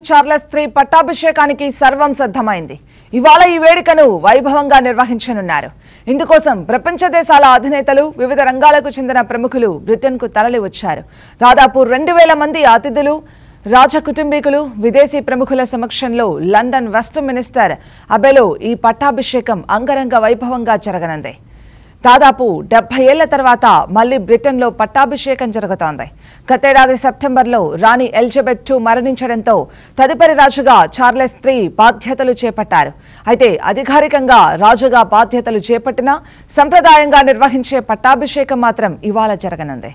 Charles III పట్టాభిషేకానికి సర్వం సిద్ధమైంది. ఇవాళ ఈ వేడుకను వైభవంగా నిర్వహించనున్నారు. ఇందుకోసం ప్రపంచ దేశాల అధినేతలు, వివిధ రంగాలకు చెందిన ప్రముఖులు బ్రిటన్కు తరలి వచ్చారు. దాదాపు 2000 మంది అతిథులు, రాజ కుటుంబీకులు, విదేశీ ప్రముఖుల సమక్షంలో లండన్ వెస్ట్ మినిస్టర్ అబెలో ఈ పట్టాభిషేకం అంగరంగ వైభవంగా జరగనుంది. దాదాపు 70 ఏళ్ల తర్వాత మళ్లీ బ్రిటన్లో పట్టాభిషేకం జరుగుతోంది. గతేడాది సెప్టెంబర్లో రాణి ఎలిజబెత్ II మరణించడంతో తదుపరి రాజుగా చార్లెస్ III బాధ్యతలు చేపట్టారు. అయితే అధికారికంగా రాజుగా బాధ్యతలు చేపట్టినా సంప్రదాయంగా నిర్వహించే పట్టాభిషేకం మాత్రం ఇవాళ జరగనుంది.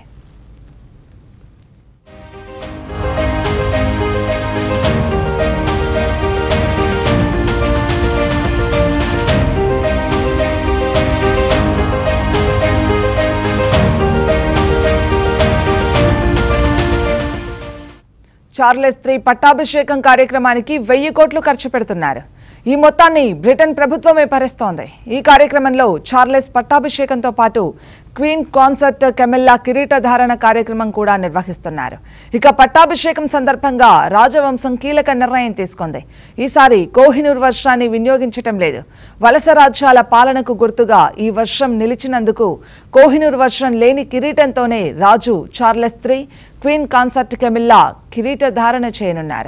చార్లెస్ III పట్టాభిషేకం కార్యక్రమానికి 1000 కోట్లు ఖర్చు పెడుతున్నారు. ఈ మొత్తాన్ని బ్రిటన్ ప్రభుత్వమే భరిస్తోంది. ఈ కార్యక్రమంలో చార్లెస్ పట్టాభిషేకంతో పాటు క్వీన్ కాన్సర్ట్ కెమిల్లా కిరీటధారణ కార్యక్రమం కూడా నిర్వహిస్తున్నారు. ఇక పట్టాభిషేకం సందర్భంగా రాజవంశం కీలక నిర్ణయం తీసుకుంది. ఈసారి కోహినూర్ వర్షాన్ని వినియోగించటం లేదు. వలస రాజ్యాల పాలనకు గుర్తుగా ఈ వర్షం నిలిచినందుకు కోహినూర్ వర్షం లేని కిరీటంతోనే రాజు Charles III, queen consort Camilla కిరీటధారణ చేయనున్నారు.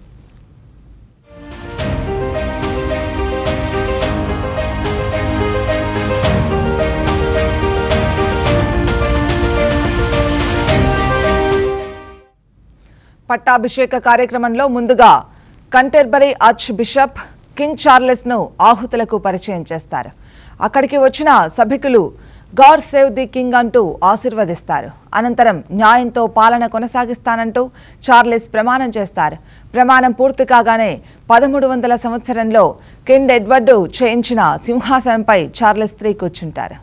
పట్టాభిషేక కార్యక్రమంలో ముందుగా Canterbury archbishop king Charles ను ఆహుతులకు పరిచయం చేస్తారు. అక్కడికి వచ్చిన సభికులు గాడ్ సేవ్ ది కింగ్ అంటూ ఆశీర్వదిస్తారు. అనంతరం న్యాయంతో పాలన కొనసాగిస్తానంటూ చార్లెస్ ప్రమాణం చేస్తారు. ప్రమాణం పూర్తి కాగానే 1300 సంవత్సరంలో కింగ్ ఎడ్వర్డ్ చేయించిన సింహాసనంపై చార్లెస్ III కూర్చుంటారు.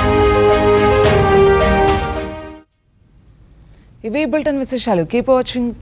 ఇవి బులెటిన్ విశేషాలు. Keep watching.